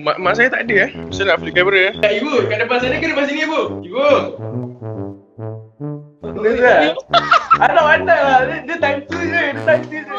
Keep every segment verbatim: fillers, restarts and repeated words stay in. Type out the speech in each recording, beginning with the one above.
Mak, mak saya tak ada eh. Saya nak flip kamera eh. Ibu, kat depan sana ke depan sini ibu? Ibu. Betul tak? Anak pandai lah. Dia, dia tangka je. Dia tangka je.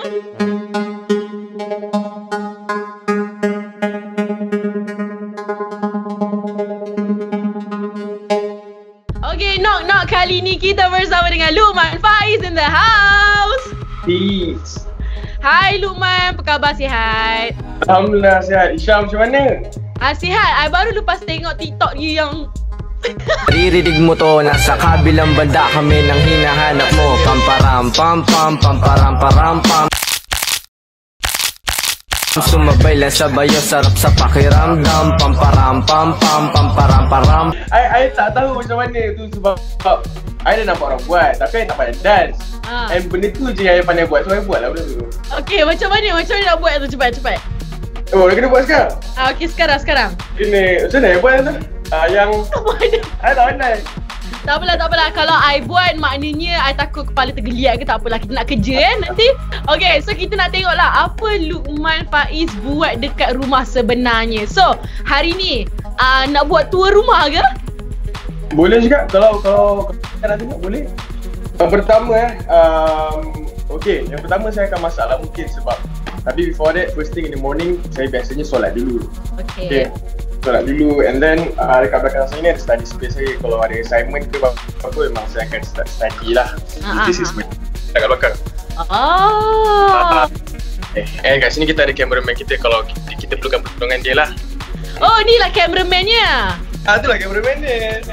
Okay, knock knock. Kali ni kita bersama dengan Luqman Faiz in the house. Peace. Hai Luqman, apa khabar, sihat? Alhamdulillah sihat. Isha macam mana? Ah, sihat. I baru lepas tengok TikTok you yang Riridig mo to, nasa kabilang banda kami nang hinahanap mo. Pamparam pam pam pamparam param pam. Sumabay lang sa bayo, sarap sa pakiramdam. Pamparam pam pam pamparam param. I, I tak tahu macam mana tu sebab I dah nampak orang buat tapi I tak pandai dance. Ah. And benda tu je yang I pandai buat, so I buat lah benda tu. Okay, macam mana? Macam mana nak buat tu? Cepat, cepat. Oh, dah kena buat sekarang? Ah, okay, sekarang, sekarang. Ini, macam mana I buat tu? Ah, yang I tak pandai. Tak apalah, tak apalah. Kalau I buat maknanya I takut kepala tergeliat ke, tak apalah. Kita nak kerja kan nanti. Okay, so kita nak tengok lah apa Luqman Faiz buat dekat rumah sebenarnya. So, hari ni uh, nak buat tour rumah ke? Boleh juga. Kalau kalau kita nak tengok, boleh. Yang pertama eh, um, okay, yang pertama saya akan masak lah mungkin sebab tapi before that, first thing in the morning, saya biasanya solat dulu. Okay, okay. Solat dulu and then uh, dekat belakang saya ni ada study space saya. Kalau ada assignment ke apa-apa memang saya akan start study lah. uh, This is my dekat belakang. Oh. Eh, eh kat sini kita ada cameraman kita kalau kita, kita perlukan pertolongan dia lah. Oh, ni lah cameraman-nya. Ah, tu lah cameraman dia.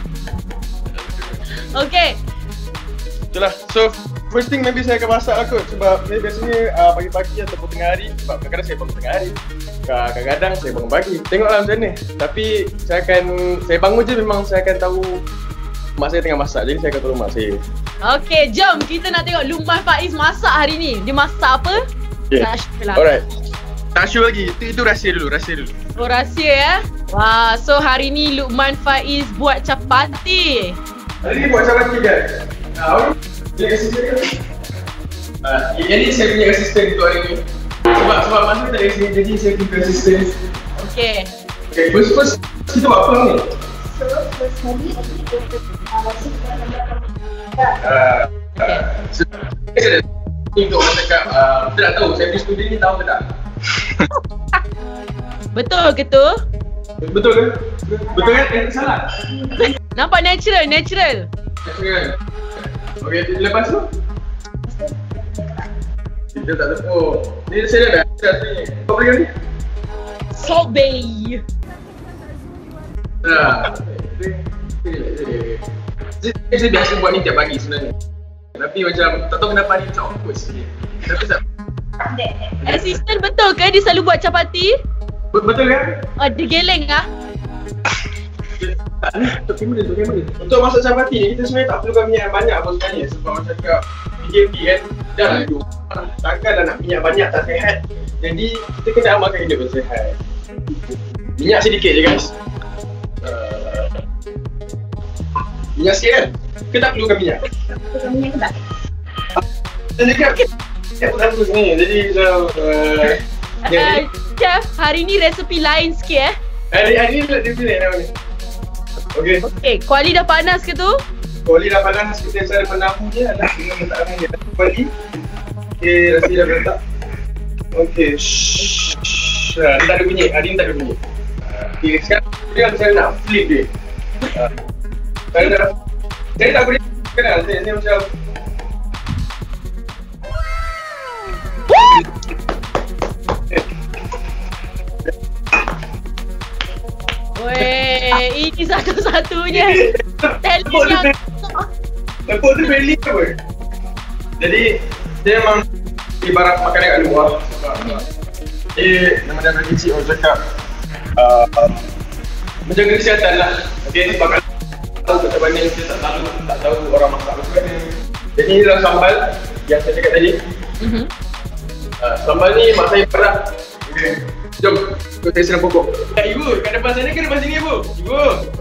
Okay. Itulah. So, first thing maybe saya akan masak lah kot sebab saya biasanya uh, pagi-pagi ataupun tengah hari sebab kadang-kadang saya bangun tengah hari. Kadang-kadang saya bangun pagi. Tengoklah macam mana. Tapi saya akan, saya bangun je memang saya akan tahu mak saya tengah masak. Jadi saya akan tolong mak saya. Okay, jom kita nak tengok Luqman Faiz masak hari ni. Dia masak apa? Okay. Tak sure lah. Alright. Tak sure lagi. Itu, itu rahsia dulu, rahsia dulu. Oh, rahsia ya? Wah, so hari ni Luqman Faiz buat capati. Hari ni buat capati guys. Nah, dia asisten kan? Uh, jadi saya punya asisten untuk hari ni. Sebab sebab masa tak ada asisten, jadi saya punya asisten. Okay. Okay, first first kita buat apa ni? So, first kali kita masuk ke dalam uh, uh, saya untuk orang cakap, uh, kita tak tahu, saya punya student ni tahu ke tak? Betul ke tu? Betul ke? Betul kan? Eh, salah? Nampak natural, natural. Natural. Okay, lepas tu? Kita tak tahu. Ni saya dah dah ni. Apa lagi ni? Salt Bay. Nah. Saya biasa buat ni tiap pagi sebenarnya. Tapi macam tak tahu kenapa ni macam awkward sikit. Tapi tak. Assistant betul ke dia selalu buat capati? Betul kan? Oh, dia geleng ah. Untuk kamera, untuk kamera. Untuk masak capati ni, kita sebenarnya tak perlukan minyak banyak pun sebenarnya. Sebab macam cakap P J P kan, dah lah hidup. Takkanlah nak minyak banyak tak sihat. Jadi, kita kena amalkan hidup yang sihat. Minyak sedikit je guys. Uh, minyak sikit kan? Kita tak perlukan minyak? Perlukan minyak ke tak? Dan cakap, saya pun tak perlu ni. Jadi, macam... Uh, uh, Chef, hari ni resepi lain sikit eh? Hari, hari ni resepi lain nama ni. Okay. Okay, kuali dah panas ke tu? Kuali dah panas, kita cara penamu je adalah dengan letakkan dia. Kuali. Okay, rasi dah letak. Okay, shhh. Nah, dia tak ada bunyi, hari ni tak ada bunyi. Okay, sekarang dia saya nak flip dia. Saya nak, saya tak boleh kenal, saya, saya macam weh, ini satu-satunya talent yang tepuk tu beli apa? Jadi, dia memang ibarat makanan kat luar. Dia nama dia kecil orang cakap uh, menjaga kesihatan lah. Okay, sebab kalau tahu macam mana kita tak tahu, tak tahu orang masak macam mana. Jadi ni dalam sambal yang saya cakap tadi. Mm-hmm. uh, Sambal ni mak saya perak. Okay. Jom, kita siram pokok. Eh, ibu, kat depan sana ke depan sini ibu? Ibu.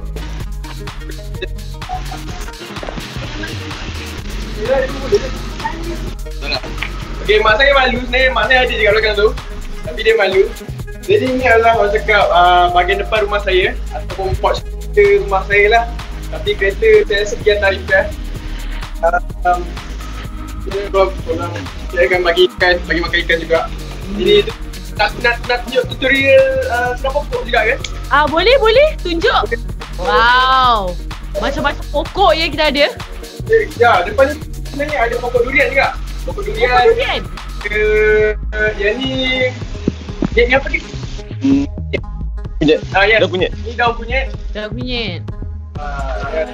Ya, ibu boleh. Okey, mak saya malu sebenarnya, mak saya ada je kat belakang tu. Tapi dia malu. Jadi ni adalah orang cakap uh, bahagian depan rumah saya ataupun porch rumah saya lah. Tapi kereta saya rasa sekian tarif dah. Uh, um, saya, korang, saya akan bagi ikan, bagi makan ikan juga. Jadi nak, nak, nak tunjuk tutorial uh, senam pokok juga kan? Ah boleh boleh tunjuk. Okay. Wow. Macam-macam pokok yang kita ada. Ya, depan ni sebenarnya ada pokok durian juga. Pokok durian. Pokok durian. Ke uh, yang ni yang ni apa ni? Hmm. Kunyit. Ah ya. Daun kunyit. Ni daun kunyit. Daun kunyit. Ah ya.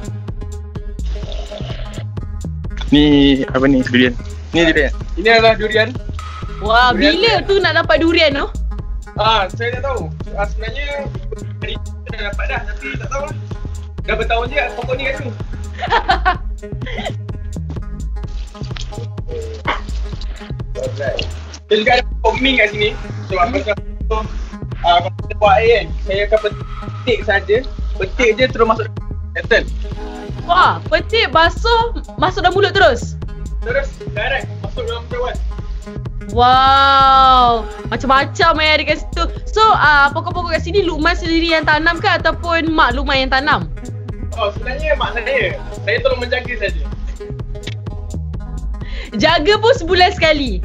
Ni apa ni? Durian. Ni durian. Ini adalah durian. Wah, durian bila tu nak dapat durian tu? Ah, saya tak tahu. Ah, sebenarnya hari ni dah dapat dah tapi tak tahu lah. Dah bertahun je pokok ni kat sini. Saya juga ada pokok mint kat sini. So apa sebab tu ah, kalau kita buat air kan, saya akan petik saja. Petik je terus masuk settle. Wah, petik basuh masuk dalam mulut terus. Terus direct masuk dalam cawan. Wow, macam-macam eh ada kat situ. So, uh, pokok-pokok kat sini Luqman sendiri yang tanam ke ataupun mak Luqman yang tanam? Oh, sebenarnya mak saya. Saya tolong menjaga saja. Jaga pun sebulan sekali.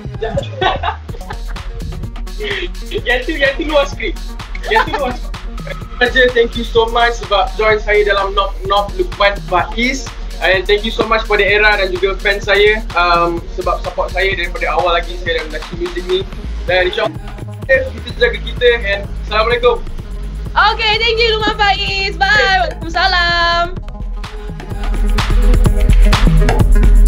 Yang tu, yang tu luar skrip. Yang tu luar skrip. Saja, thank you so much sebab join saya dalam Knock Knock Luqman Faiz. And thank you so much pada Era dan juga fans saya um, sebab support saya daripada awal lagi saya dalam industri muzik ni. Dan insyaAllah kita jaga kita and Assalamualaikum. Okay, thank you Luqman Faiz. Bye. Waalaikumsalam.